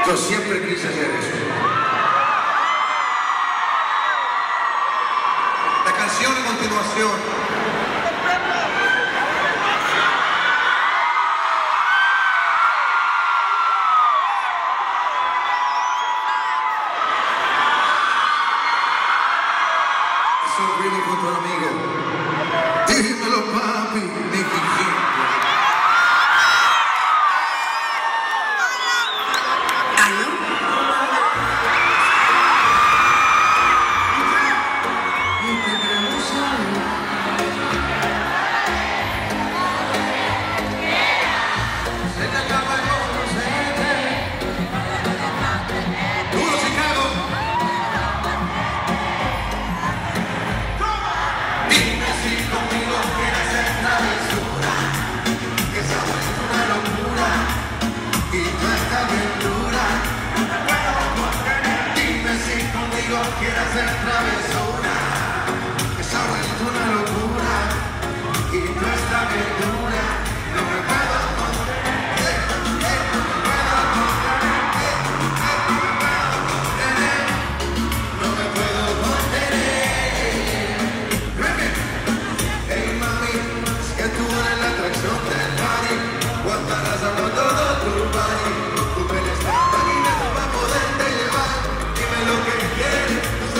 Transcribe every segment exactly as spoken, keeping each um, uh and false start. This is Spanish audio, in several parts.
Yo siempre quise hacer eso. La canción a continuación es un ritmo junto al amigo. Dímelo, papi, Nicky Jam. Quiere hacer travesura, que se ha vuelto una locura y nuestra aventura no me puedo contener, no me puedo contener, no me puedo contener. Hey mami, es que tú eres la atracción del party, cuando harás a todo tu body, tu pelo está maquinado para poderte llevar, dime lo que quieres.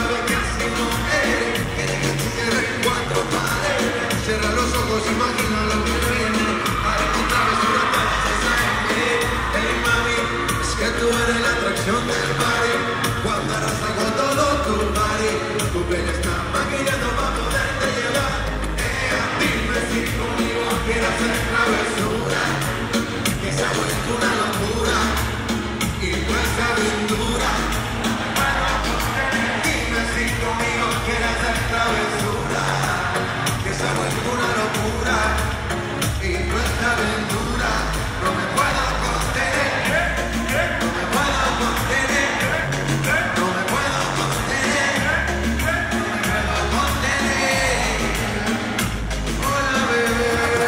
Cierra los ojos, imagina lo que viene. Haré tu travesura para hacerme. Hey mami, es que tú eres la atracción del party. Cuando harás algo todo tu body, tu pelo está maquillando para poderte llevar. Eh, dime si conmigo quieres hacer travesura, que se ha vuelto una locura y nuestra aventura. Dime si conmigo quieres hacer travesura, se ha vuelto una locura y nuestra aventura no me puedo contener, no me puedo contener, no me puedo contener, no me puedo contener. Hola bebé.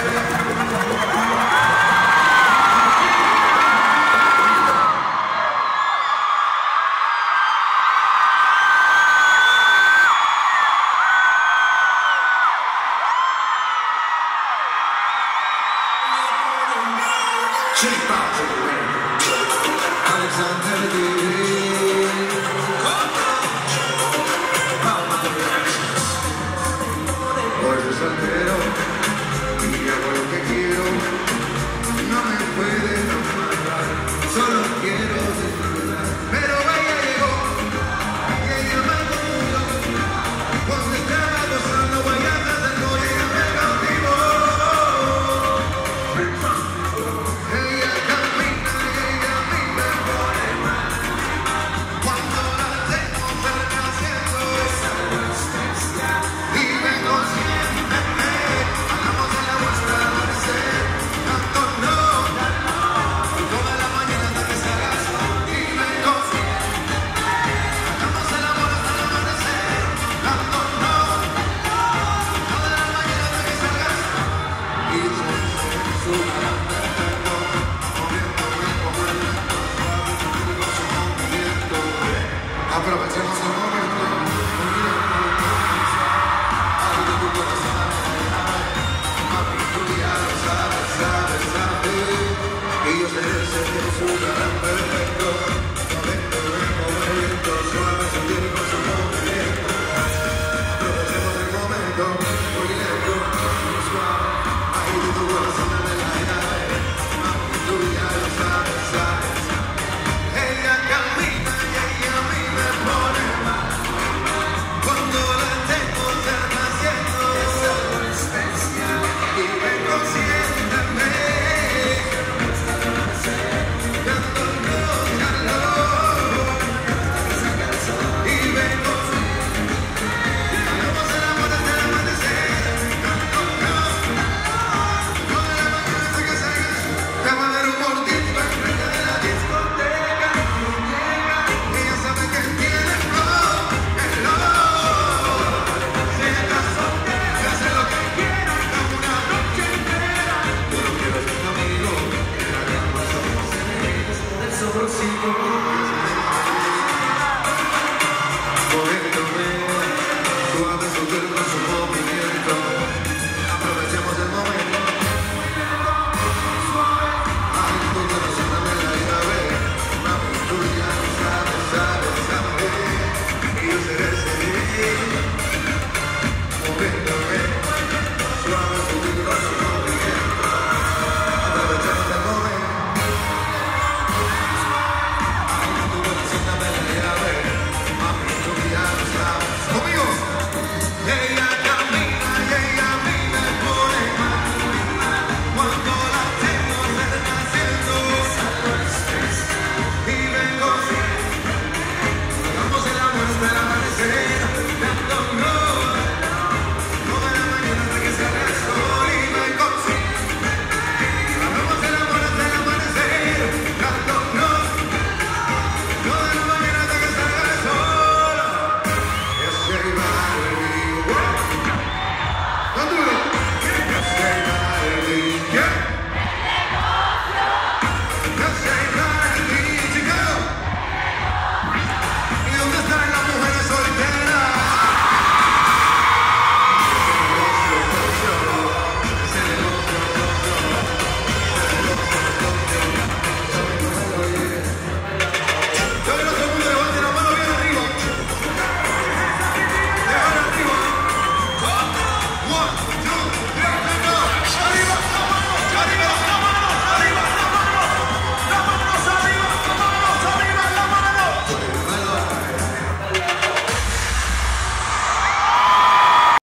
Alexander Divine, hoy soy soltero y hago lo que quiero, no me pueden